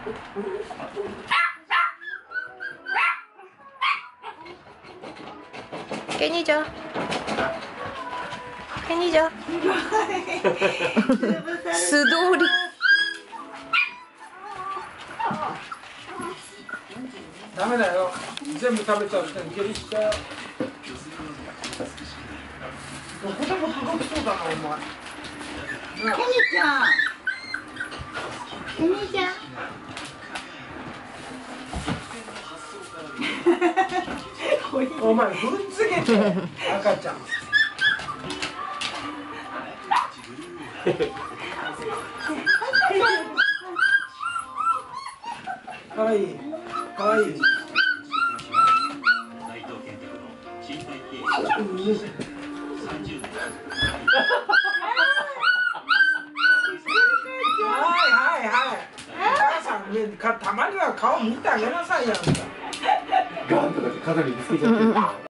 깻이죠. 깻이죠. 스도리. ダメだよ。全部食べちゃう人に下痢しちゃう。どこでも届きそうだな、お前。 ケニちゃん。ケニちゃん。 お前、踏んづけて、赤ちゃん。かわいい。かわいい。はいはいはい。お母さん、たまには顔見てあげなさいよ。 ガンとかって肩にぶつけちゃってる。